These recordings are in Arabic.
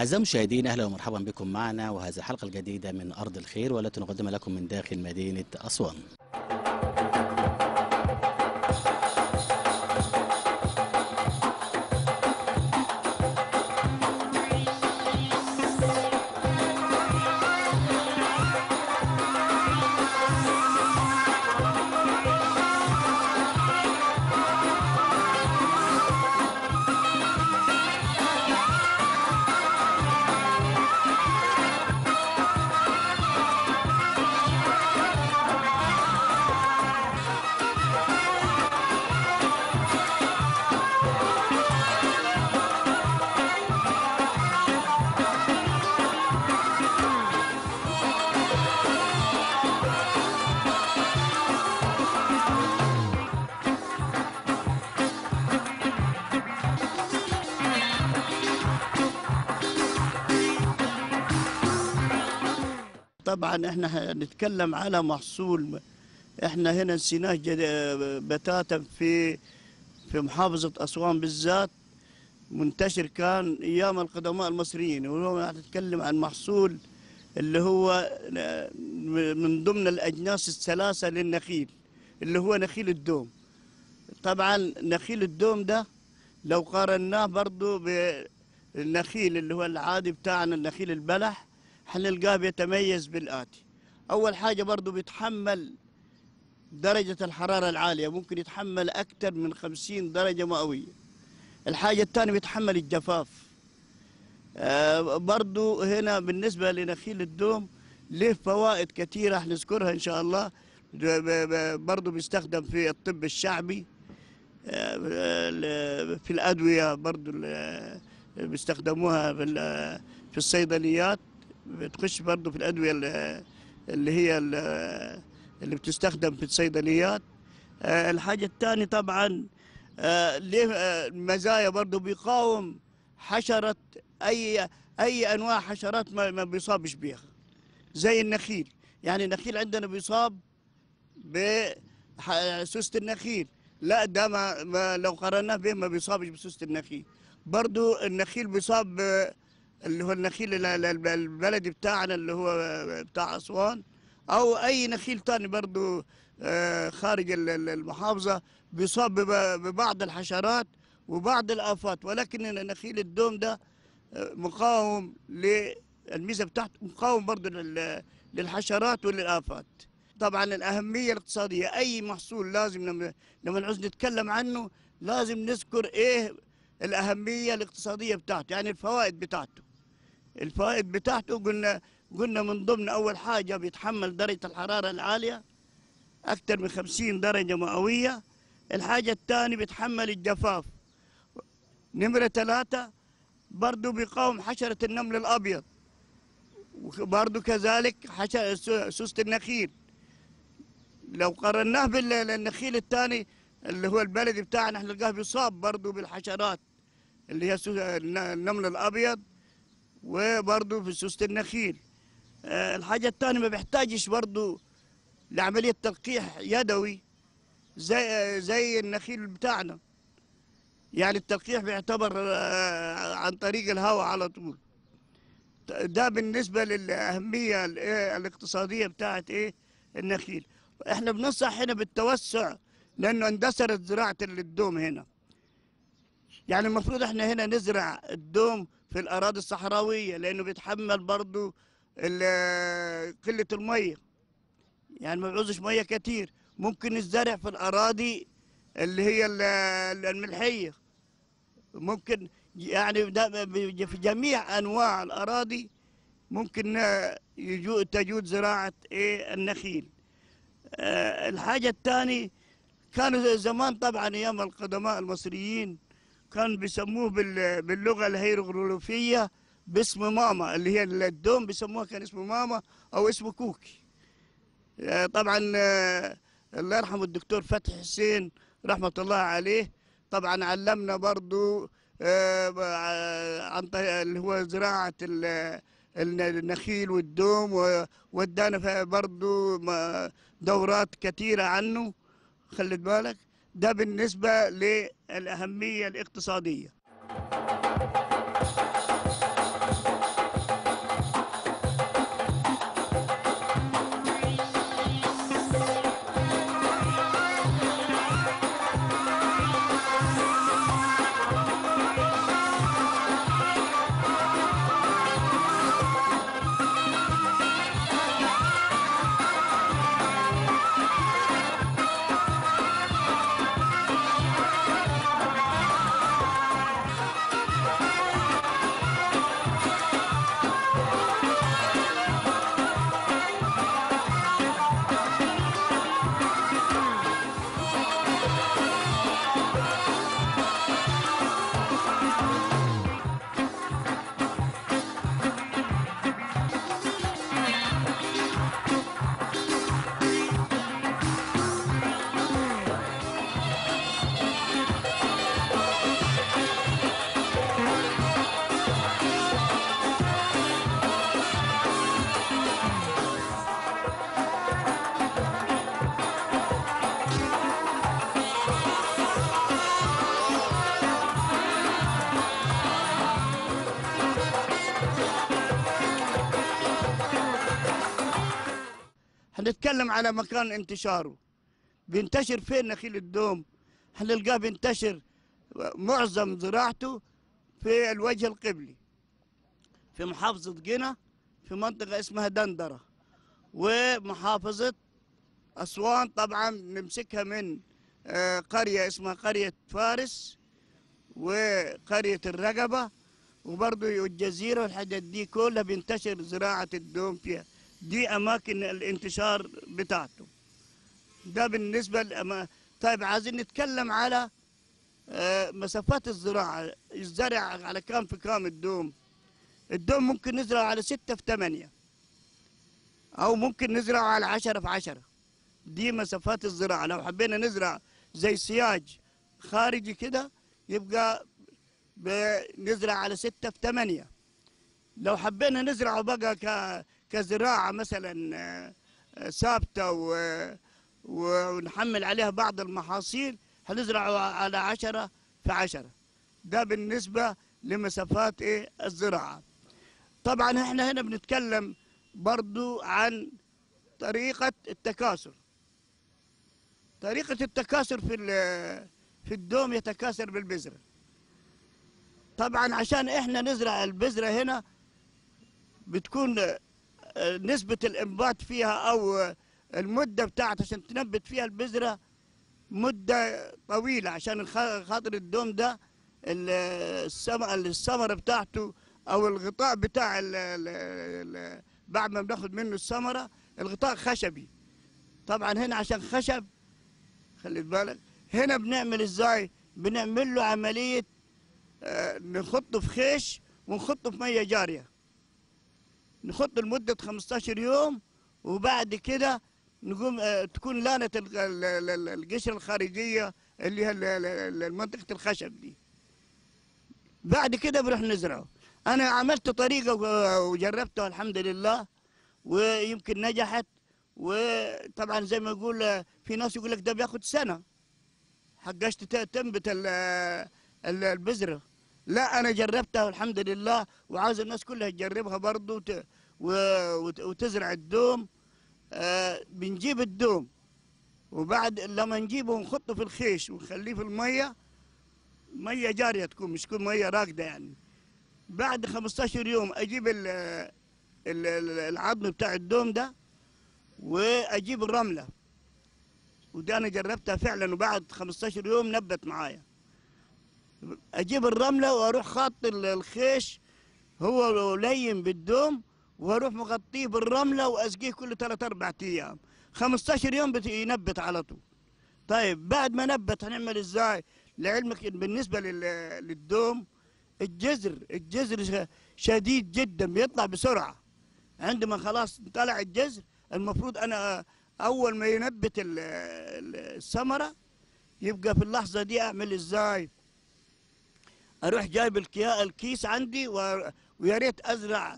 أعزائي المشاهدين، أهلا ومرحبا بكم معنا وهذه الحلقة الجديدة من أرض الخير والتي نقدمها لكم من داخل مدينة أسوان. طبعا احنا هنتكلم على محصول احنا هنا نسيناه بتاتا في محافظة أسوان بالذات، منتشر كان ايام القدماء المصريين، وهو هنتكلم عن محصول اللي هو من ضمن الأجناس الثلاثة للنخيل اللي هو نخيل الدوم. طبعا نخيل الدوم ده لو قارناه برضو بالنخيل اللي هو العادي بتاعنا النخيل البلح، هنلقاه بيتميز بالآتي: أول حاجة برضو بيتحمل درجة الحرارة العالية، ممكن يتحمل أكثر من 50 درجة مئوية. الحاجة الثانية بيتحمل الجفاف. برضو هنا بالنسبة لنخيل الدوم له فوائد كثيرة هنذكرها إن شاء الله. برضو بيستخدم في الطب الشعبي، في الأدوية برضو بيستخدموها في الصيدليات، بتخش برضو في الأدوية اللي هي اللي بتستخدم في الصيدليات. الحاجة الثانية طبعا له مزايا، برضو بيقاوم حشرة أي أنواع حشرات ما بيصابش بيها زي النخيل. يعني النخيل عندنا بيصاب بسوسة النخيل، لا ده ما لو قارناه به ما بيصابش بسوسة النخيل. برضو النخيل بيصاب اللي هو النخيل البلدي بتاعنا اللي هو بتاع أسوان، أو أي نخيل تاني برضو خارج المحافظة بيصاب ببعض الحشرات وبعض الآفات. ولكن نخيل الدوم ده مقاوم، للميزة بتاعته مقاوم برضو للحشرات وللآفات. طبعا الأهمية الاقتصادية، أي محصول لازم لما نعوز نتكلم عنه لازم نذكر إيه الأهمية الاقتصادية بتاعته، يعني الفوائد بتاعته. الفوائد بتاعته قلنا من ضمن أول حاجة بيتحمل درجة الحرارة العالية أكثر من 50 درجة مئوية. الحاجة الثانية بيتحمل الجفاف. نمرة 3 برضو بيقاوم حشرة النمل الأبيض، وبرضو كذلك سوسة النخيل. لو قارناه بالنخيل الثاني اللي هو البلدي بتاعنا هنلقاه بيصاب برضو بالحشرات اللي هي النمل الأبيض وبرضو في سوسة النخيل. الحاجة الثانية ما بيحتاجش برضو لعملية تلقيح يدوي زي النخيل بتاعنا، يعني التلقيح بيعتبر عن طريق الهواء على طول. ده بالنسبة للأهمية الاقتصادية بتاعت النخيل. احنا بننصح هنا بالتوسع لأنه اندثرت زراعة الدوم هنا. يعني المفروض احنا هنا نزرع الدوم في الأراضي الصحراوية لأنه بيتحمل برضو قلة المية، يعني ما بيعوزش مية كتير. ممكن الزرع في الأراضي اللي هي الملحية، ممكن يعني في جميع أنواع الأراضي ممكن تجود زراعة النخيل. الحاجة الثانية كانوا زمان طبعا أيام القدماء المصريين كانوا بيسموه باللغة الهيروغليفية باسم ماما، اللي هي الدوم بيسموها كان اسمه ماما أو اسمه كوكي. طبعا الله يرحمه الدكتور فتحي حسين رحمة الله عليه طبعا علمنا برضو عن اللي هو زراعة النخيل والدوم، ودانا برضو دورات كثيرة عنه. خلي بالك ده بالنسبة للأهمية الاقتصادية. هنتكلم على مكان انتشاره. بينتشر فين نخيل الدوم؟ هنلقاه بينتشر معظم زراعته في الوجه القبلي، في محافظة قنا، في منطقة اسمها دندرة، ومحافظة أسوان طبعا نمسكها من قرية اسمها قرية فارس، وقرية الرقبة، وبرضه الجزيرة والحاجات دي كلها بينتشر زراعة الدوم فيها. دي أماكن الانتشار بتاعته. ده بالنسبة طيب عايزين نتكلم على مسافات الزراعة. الزرع على كام في كام الدوم؟ الدوم ممكن نزرعه على 6 في 8، أو ممكن نزرعه على 10 في 10. دي مسافات الزراعة. لو حبينا نزرع زي سياج خارجي كده يبقى بنزرع على 6 في 8. لو حبينا نزرعه بقى كزراعة مثلا ثابتة ونحمل عليها بعض المحاصيل، هنزرعه على 10 في 10. ده بالنسبة لمسافات الزراعة. طبعا احنا هنا بنتكلم برضو عن طريقة التكاثر. طريقة التكاثر في الدوم يتكاثر بالبذرة. طبعا عشان احنا نزرع البذرة هنا بتكون نسبة الإنبات فيها أو المدة بتاعت عشان تنبت فيها البذرة مدة طويلة، عشان خاطر الدوم ده الثمرة بتاعته أو الغطاء بتاع بعد ما بناخد منه الثمرة الغطاء خشبي. طبعا هنا عشان خشب، خلي بالك هنا بنعمل ازاي؟ بنعمل له عملية نخطه في خيش ونخطه في مية جارية، نخطه لمدة 15 يوم، وبعد كده نقوم تكون لانة القشرة الخارجية اللي هي منطقة الخشب دي. بعد كده بنروح نزرعه. أنا عملت طريقة وجربتها الحمد لله ويمكن نجحت. وطبعا زي ما يقول في ناس يقول لك ده بياخد سنة حقاش تنبت البذرة. لا أنا جربتها والحمد لله، وعاوز الناس كلها تجربها برضو وتزرع الدوم. بنجيب الدوم وبعد لما نجيبه ونحطه في الخيش ونخليه في المية، مية جارية تكون، مش تكون مية راكدة يعني. بعد 15 يوم أجيب العظم بتاع الدوم ده وأجيب الرملة، وده أنا جربتها فعلا، وبعد 15 يوم نبت معايا. أجيب الرملة وأروح خاط الخيش هو لين بالدوم، واروح مغطيه بالرمله واسقيه كل 3-4 ايام. 15 يوم ينبت على طول. طيب بعد ما نبت هنعمل ازاي؟ لعلمك بالنسبه للدوم الجذر شديد جدا، بيطلع بسرعه. عندما خلاص طلع الجذر المفروض انا اول ما ينبت الثمره يبقى في اللحظه دي اعمل ازاي؟ اروح جايب الكيس عندي ويا ريت ازرع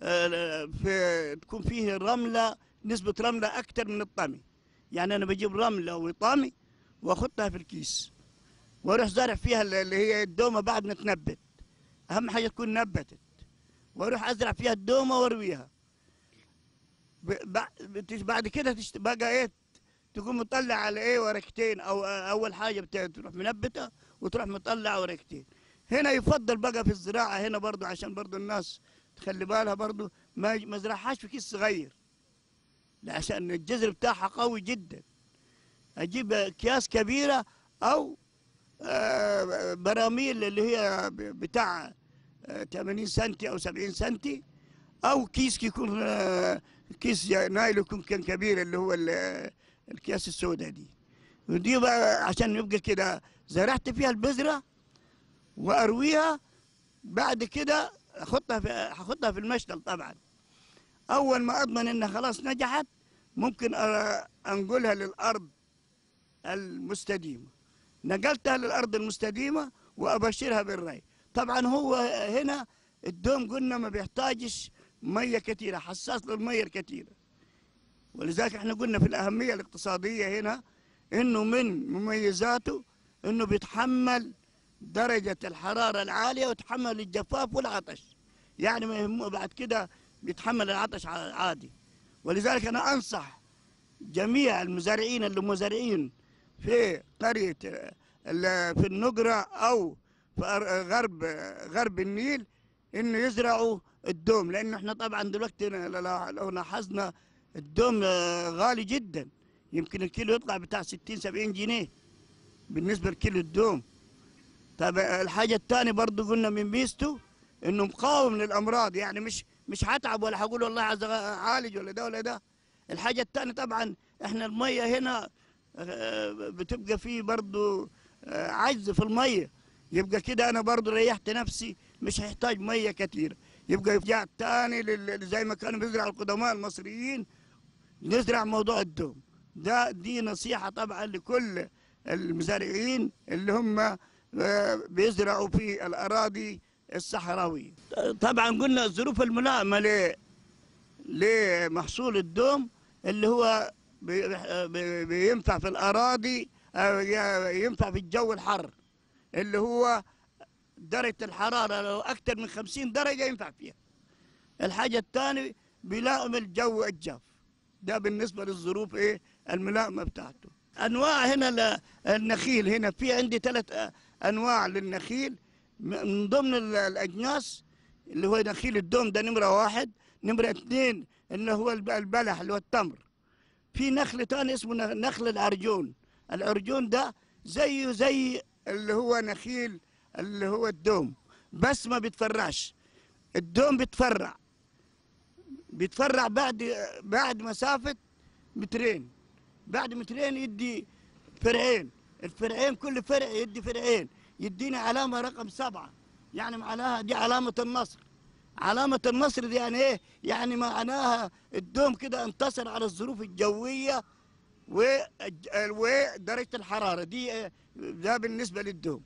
تكون فيه رمله، نسبه رمله اكثر من الطمي. يعني انا بجيب رمله وطمي واخدها في الكيس واروح زارع فيها اللي هي الدومه بعد ما تنبت. اهم حاجه تكون نبتت، واروح ازرع فيها الدومه وارويها. بعد كده بقى تقوم مطلع على ورقتين، او اول حاجه تروح منبته وتروح مطلع ورقتين. هنا يفضل بقى في الزراعه هنا برضو عشان برضو الناس تخلي بالها برضو ما زرعهاش في كيس صغير، عشان الجذر بتاعها قوي جدا. اجيب اكياس كبيره او براميل اللي هي بتاع 80 سنتي او 70 سنتي، او كيس يكون كيس نايل يكون كان كبير اللي هو الكياس السوداء دي. ودي بقى عشان يبقى كده زرعت فيها البذره وارويها. بعد كده هحطها في المشتل. طبعا اول ما اضمن انها خلاص نجحت ممكن انقلها للارض المستديمه. نقلتها للارض المستديمه وابشرها بالري. طبعا هو هنا الدوم قلنا ما بيحتاجش ميه كثيره، حساس للميه الكثيره، ولذلك احنا قلنا في الاهميه الاقتصاديه هنا انه من مميزاته انه بيتحمل درجه الحراره العاليه ويتحمل الجفاف والعطش. يعني ما يهمه بعد كده بيتحمل العطش عادي. ولذلك انا انصح جميع المزارعين اللي مزارعين في قرية في النقرة أو في غرب النيل إنه يزرعوا الدوم، لأنه إحنا طبعا دلوقتي لو لاحظنا الدوم غالي جدا، يمكن الكيلو يطلع بتاع 60-70 جنيه بالنسبة لكيلو الدوم. طب الحاجة الثانية برضه قلنا من ميزته إنه مقاوم للأمراض، يعني مش هتعب ولا هقول والله عايز أعالج ولا ده ولا ده. الحاجة الثانية طبعا إحنا المية هنا بتبقى فيه برضه عجز في المية، يبقى كده أنا برضه ريحت نفسي، مش هيحتاج مية كتير. يبقى يرجع تاني زي ما كانوا بيزرعوا القدماء المصريين، نزرع موضوع الدوم. دي نصيحة طبعا لكل المزارعين اللي هم بيزرعوا في الأراضي الصحراوية. طبعا قلنا الظروف الملائمة لمحصول الدوم اللي هو بينفع في الأراضي، ينفع في الجو الحر اللي هو درجة الحرارة لو أكثر من 50 درجة ينفع فيها. الحاجة الثانية بيلائم الجو الجاف، ده بالنسبة للظروف الملائمة بتاعته. أنواع هنا النخيل، هنا في عندي 3 أنواع للنخيل من ضمن الأجناس، اللي هو نخيل الدوم ده نمرة 1. نمرة 2 اللي هو البلح اللي هو التمر. في نخل تاني اسمه نخل العرجون. العرجون ده زي اللي هو نخيل اللي هو الدوم، بس ما بيتفرعش. الدوم بيتفرع بعد مسافة 2 متر. بعد 2 متر يدي فرعين، الفرعين كل فرع يدي فرعين، يدينا علامة رقم 7، يعني معناها دي علامة النصر. علامة النصر دي يعني ايه؟ يعني معناها الدوم كده انتصر على الظروف الجوية ودرجة الحرارة دي. ده بالنسبة للدوم.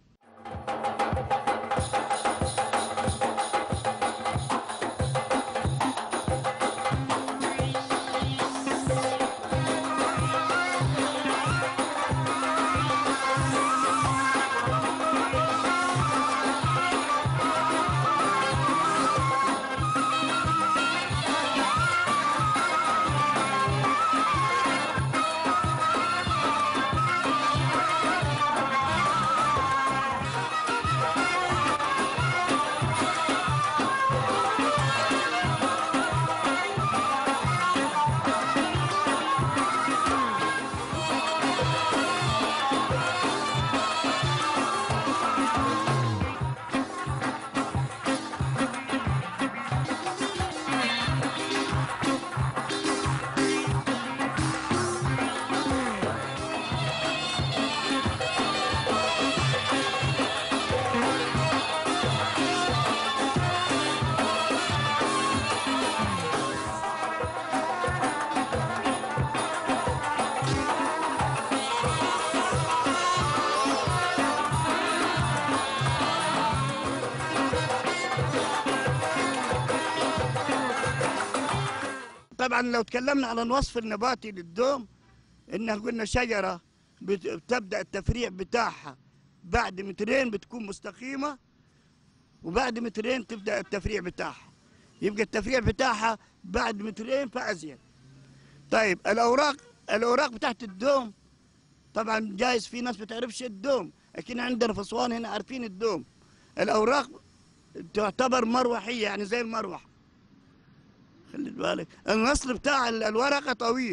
طبعا لو تكلمنا على الوصف النباتي للدوم، إنه قلنا شجرة بتبدأ التفريع بتاعها بعد 2 متر بتكون مستقيمة، وبعد 2 متر تبدأ التفريع بتاعها، يبقى التفريع بتاعها بعد 2 متر فأزيد. طيب الأوراق بتاعت الدوم، طبعا جايز في ناس ما تعرفش الدوم، لكن عندنا في أسوان هنا عارفين الدوم. الأوراق تعتبر مروحية، يعني زي المروحة. خلي بالك النصل بتاع الورقة طويل،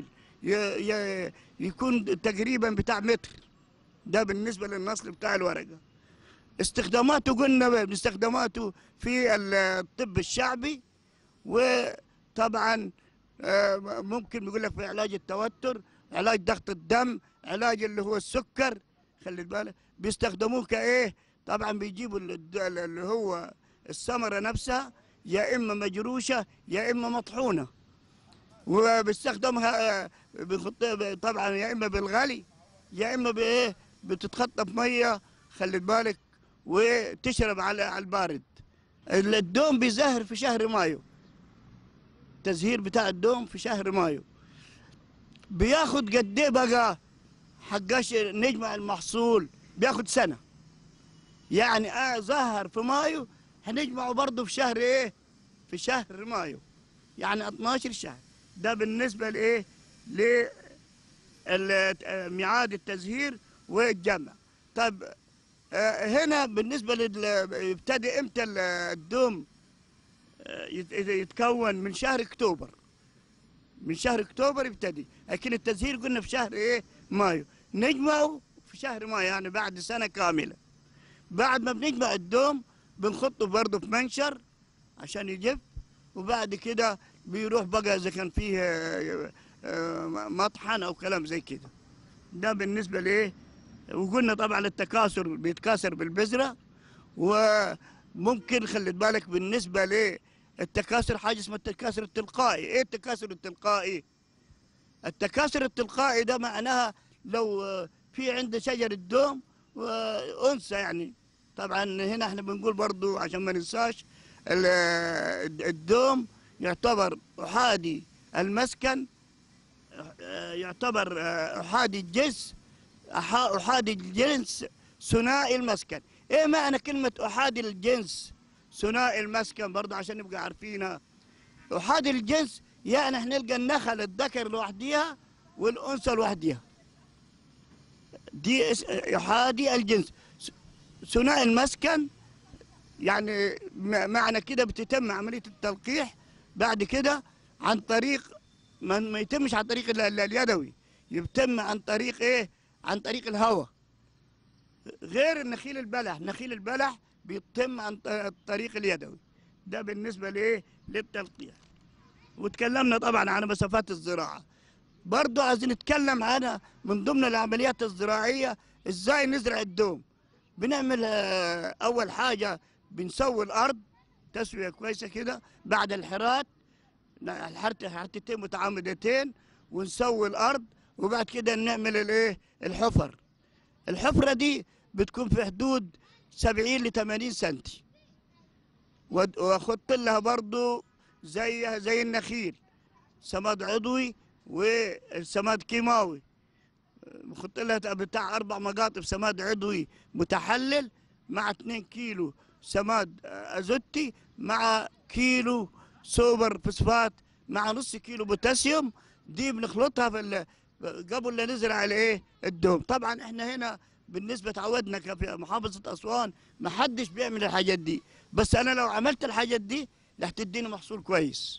يكون تقريبا بتاع 1 متر. ده بالنسبة للنصل بتاع الورقة. استخداماته قلنا باستخداماته في الطب الشعبي، وطبعا ممكن بيقول لك في علاج التوتر، علاج ضغط الدم، علاج اللي هو السكر. خلي بالك بيستخدموه كايه، طبعا بيجيبوا اللي هو الثمرة نفسها، يا اما مجروشه يا اما مطحونه، وبيستخدمها طبعا يا اما بالغلي يا اما بايه، بتتخطى بميه. خلي بالك وتشرب على البارد. الدوم بيزهر في شهر مايو، التزهير بتاع الدوم في شهر مايو. بياخد قد ايه بقى حقاش نجمع المحصول؟ بياخد سنه، يعني زهر في مايو هنجمعه برضه في شهر ايه؟ في شهر مايو، يعني 12 شهر. ده بالنسبه لايه؟ ميعاد التزهير والجمع. طب هنا بالنسبة يبتدي امتى الدوم؟ يتكون من شهر اكتوبر. من شهر اكتوبر يبتدي، لكن التزهير قلنا في شهر ايه؟ مايو. نجمعه في شهر مايو، يعني بعد سنة كاملة. بعد ما بنجمع الدوم بنحطه برضه في منشر عشان يجف، وبعد كده بيروح بقى اذا كان فيه مطحن او كلام زي كده. ده بالنسبة لايه. وقلنا طبعا التكاثر بيتكاثر بالبذرة، وممكن خلي بالك بالنسبة للتكاثر حاجة اسمها التكاثر التلقائي. ايه التكاثر التلقائي؟ التكاثر التلقائي ده معناها لو في عند شجرة دوم أنثى، يعني طبعا هنا احنا بنقول برضو عشان ما ننساش الدوم يعتبر أحادي المسكن، يعتبر أحادي الجنس، أحادي الجنس ثنائي المسكن. ايه معنى كلمة أحادي الجنس ثنائي المسكن برضه عشان نبقى عارفينها؟ أحادي الجنس يعني احنا نلقى النخل الذكر لوحديها والأنثى لوحديها، دي أحادي الجنس. ثنائي المسكن يعني معنى كده بتتم عملية التلقيح بعد كده عن طريق ما يتمش عن طريق اليدوي، يتم عن طريق ايه؟ عن طريق الهواء. غير النخيل البلح، نخيل البلح بيتم عن الطريق اليدوي. ده بالنسبة لايه؟ للتلقيح. وتكلمنا طبعا عن مسافات الزراعة. برضو عايزين نتكلم عنها من ضمن العمليات الزراعية، ازاي نزرع الدوم. بنعمل اول حاجة بنسوي الارض تسوية كويسة كده، بعد الحرات حرتين متعامدتين، ونسوي الارض، وبعد كده نعمل الايه؟ الحفر. الحفرة دي بتكون في حدود 70 ل 80 سنتي، واخط لها برضو زي النخيل سماد عضوي والسماد كيماوي. بخط لها بتاع 4 مقاطف سماد عضوي متحلل مع 2 كيلو سماد ازوتي مع كيلو سوبر فوسفات مع نص كيلو بوتاسيوم. دي بنخلطها قبل لا نزرع الايه؟ الدوم. طبعا احنا هنا بالنسبه تعودنا في محافظه اسوان ما حدش بيعمل الحاجات دي، بس انا لو عملت الحاجات دي رح تديني محصول كويس.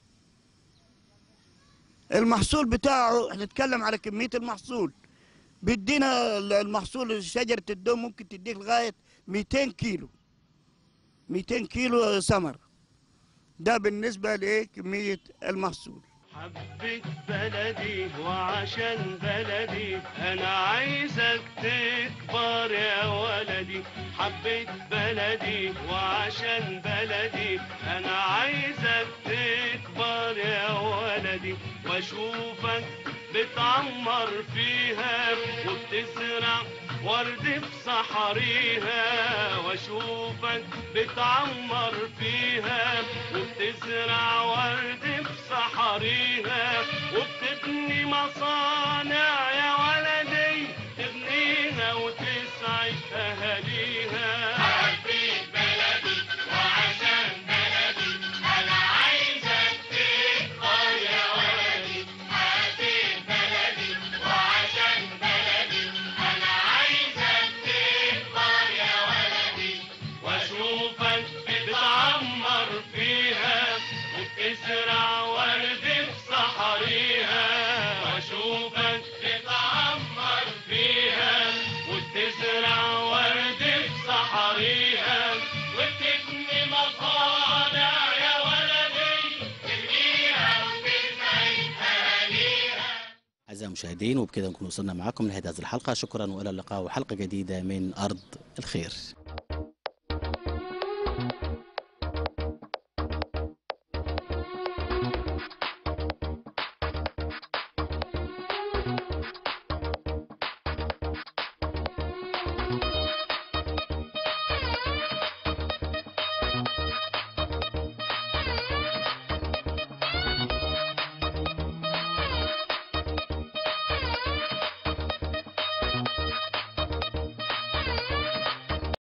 المحصول بتاعه احنا نتكلم على كميه المحصول. بيدينا المحصول شجره الدوم ممكن تديك لغايه 200 كيلو، 200 كيلو ثمر. ده بالنسبه لكميه المحصول. حبيت بلدي وعشان بلدي انا عايزك تكبر يا ولدي. حبيت بلدي وعشان بلدي انا عايزك تكبر يا ولدي، واشوفك بتعمر فيها وبتزرع ورد في صحاريها. واشوفك بتعمر فيها وبتزرع ورد في صحاريها، وبتبني مصانع يا ولدي تبنيها وتسعد اهاليها. حبيت بلدي وعشان بلدي انا عايزك تكبر يا ولدي. حبيت بلدي وعشان بلدي انا عايزك تكبر يا ولدي، واشوفك بتعمر فيها وبتزرع ورد في صحاريها. واشوفك بتعمر فيها وبتزرع ورد في صحاريها، وبتبني مصانع يا ولدي تبنيها وتسعد اهاليها. أعزائي المشاهدين، وبكذا نكون وصلنا معكم لنهاية هذه الحلقة. شكرا وإلى اللقاء وحلقة جديدة من أرض الخير.